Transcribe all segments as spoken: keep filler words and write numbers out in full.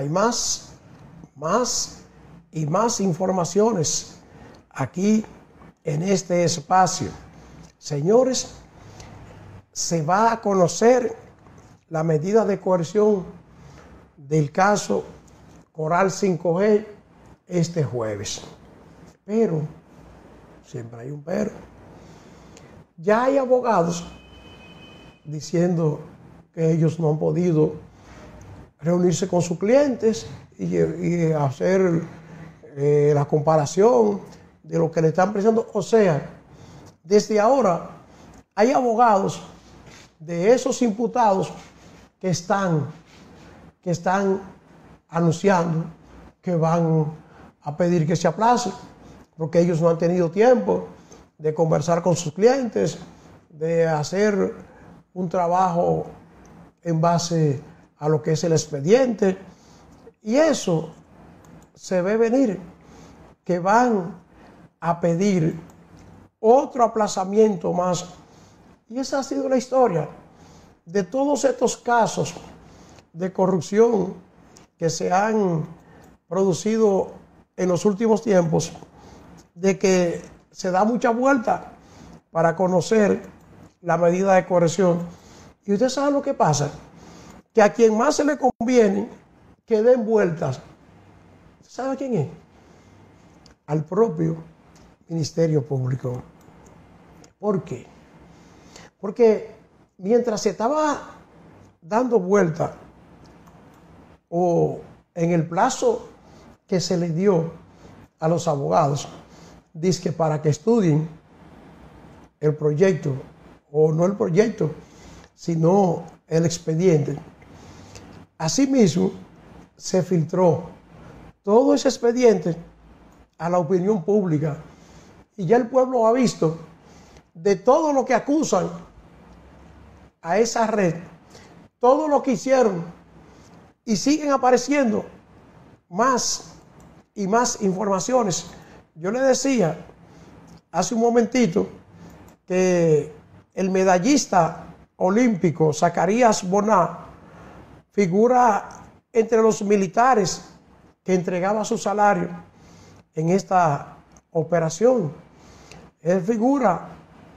hay más, más y más informaciones aquí en este espacio. Señores, se va a conocer la medida de coerción del caso Coral cinco G este jueves. Pero, siempre hay un pero, ya hay abogados diciendo que ellos no han podido reunirse con sus clientes y, y hacer eh, la comparación de lo que le están presentando. O sea, desde ahora hay abogados de esos imputados que están, que están anunciando que van a pedir que se aplace, porque ellos no han tenido tiempo de conversar con sus clientes, de hacer un trabajo en base a lo que es el expediente. Y eso se ve venir, que van a pedir otro aplazamiento más. Y esa ha sido la historia de todos estos casos de corrupción que se han producido en los últimos tiempos, de que se da mucha vuelta para conocer la medida de coerción. Y ustedes saben lo que pasa, que a quien más se le conviene que den vueltas, ¿sabe quién es? Al propio Ministerio Público. ¿Por qué? Porque mientras se estaba dando vuelta o en el plazo que se le dio a los abogados, dice que para que estudien el proyecto, o no el proyecto, sino el expediente. Asimismo, se filtró todo ese expediente a la opinión pública y ya el pueblo ha visto de todo lo que acusan a esa red, todo lo que hicieron, y siguen apareciendo más y más informaciones. Yo le decía hace un momentito que el medallista olímpico Zacarías Boná figura entre los militares que entregaba su salario en esta operación. Él figura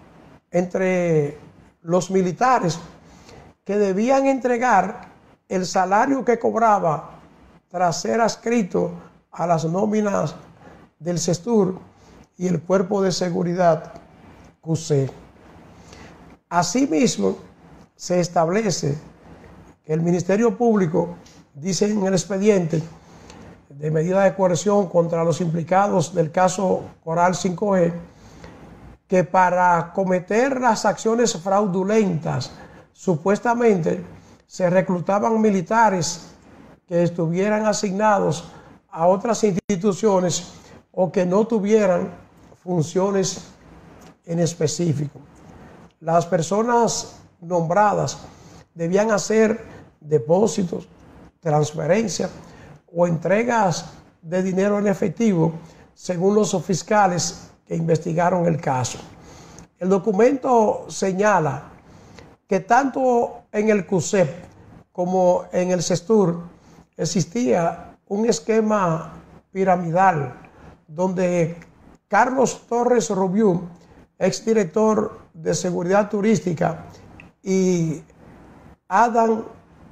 entre los militares que debían entregar el salario que cobraba tras ser adscrito a las nóminas del CESTUR y el Cuerpo de Seguridad Q C. Asimismo, se establece que el Ministerio Público dice en el expediente de medida de coerción contra los implicados del caso Coral cinco G que para cometer las acciones fraudulentas supuestamente se reclutaban militares que estuvieran asignados a otras instituciones o que no tuvieran funciones en específico. Las personas nombradas debían hacer depósitos, transferencias o entregas de dinero en efectivo según los fiscales que investigaron el caso. El documento señala que tanto en el C U S E P como en el CESTUR existía un esquema piramidal donde Carlos Torres Rubiú, exdirector de Seguridad Turística, y Adam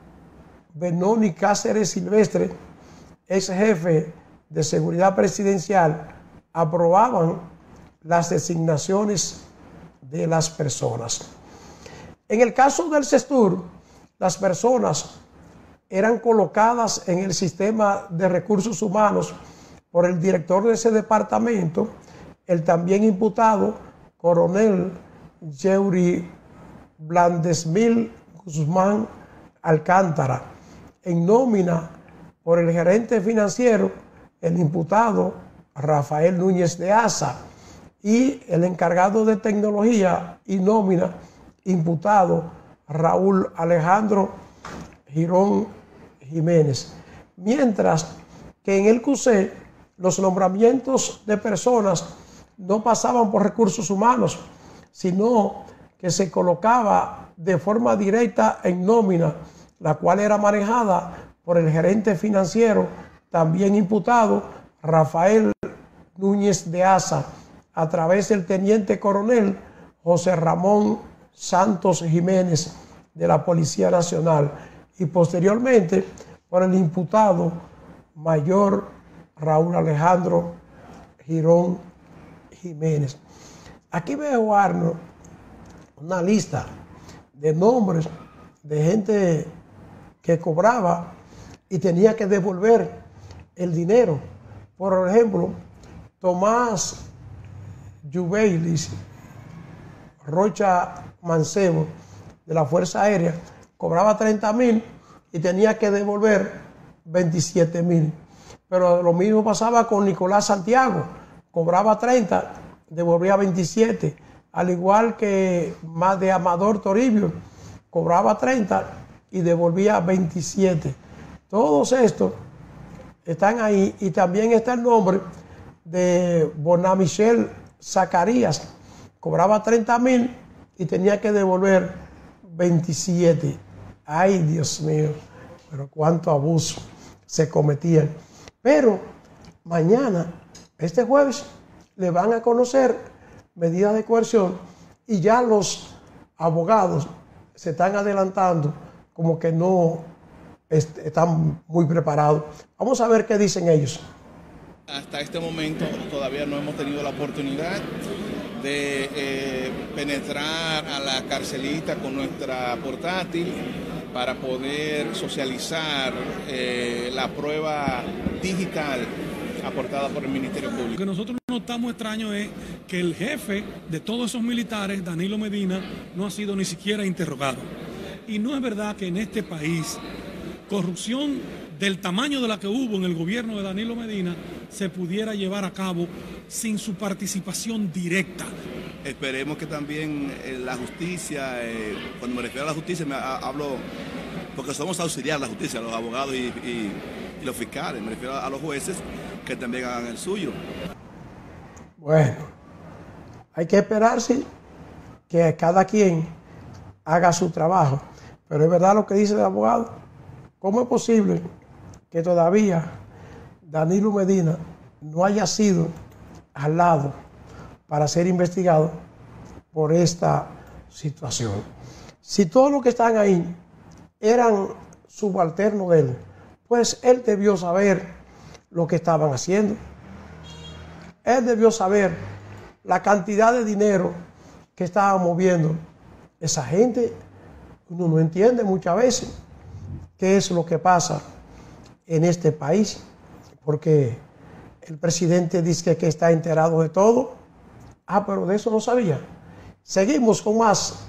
Benoni Cáceres Silvestre, ex jefe de Seguridad Presidencial, aprobaban las designaciones de las personas. En el caso del CESTUR, las personas eran colocadas en el sistema de recursos humanos por el director de ese departamento, el también imputado coronel Yeury Blandesmil Guzmán Alcántara, en nómina por el gerente financiero, el imputado Rafael Núñez de Asa, y el encargado de tecnología y nómina, imputado Raúl Alejandro Girón Jiménez. Mientras que en el C U S E los nombramientos de personas no pasaban por recursos humanos, sino que se colocaba de forma directa en nómina, la cual era manejada por el gerente financiero, también imputado, Rafael Núñez de Asa, a través del teniente coronel José Ramón Santos Jiménez de la Policía Nacional, y posteriormente por el imputado mayor Raúl Alejandro Girón Jiménez. Aquí veo, Arnold, una lista de nombres de gente que cobraba y tenía que devolver el dinero. Por ejemplo, Tomás Jubeilis Rocha Mancebo, de la Fuerza Aérea, cobraba treinta mil y tenía que devolver veintisiete mil. Pero lo mismo pasaba con Nicolás Santiago, cobraba treinta, devolvía veintisiete, al igual que más de Amador Toribio, cobraba treinta y devolvía veintisiete. Todos estos están ahí, y también está el nombre de Bonamichel Zacarías, cobraba treinta mil y tenía que devolver veintisiete. Ay, Dios mío, pero cuánto abuso se cometían. Pero mañana, este jueves, le van a conocer medidas de coerción, y ya los abogados se están adelantando como que no est- están muy preparados. Vamos a ver qué dicen ellos. Hasta este momento todavía no hemos tenido la oportunidad de eh, penetrar a la carcelita con nuestra portátil para poder socializar eh, la prueba digital aportada por el Ministerio Público. Lo que nosotros notamos extraño es que el jefe de todos esos militares, Danilo Medina, no ha sido ni siquiera interrogado. Y no es verdad que en este país corrupción del tamaño de la que hubo en el gobierno de Danilo Medina se pudiera llevar a cabo sin su participación directa. Esperemos que también eh, la justicia, eh, cuando me refiero a la justicia, me ha, hablo porque somos auxiliar de la justicia, los abogados y, y, y los fiscales, me refiero a los jueces, que también hagan el suyo. Bueno, hay que esperarse que cada quien haga su trabajo, pero es verdad lo que dice el abogado. ¿Cómo es posible que todavía Danilo Medina no haya sido jalado para ser investigado por esta situación? Si todos los que están ahí eran subalternos de él, pues él debió saber lo que estaban haciendo. Él debió saber la cantidad de dinero que estaban moviendo esa gente. Uno no entiende muchas veces qué es lo que pasa en este país, porque el presidente dice que está enterado de todo. Ah, pero de eso no sabía. Seguimos con más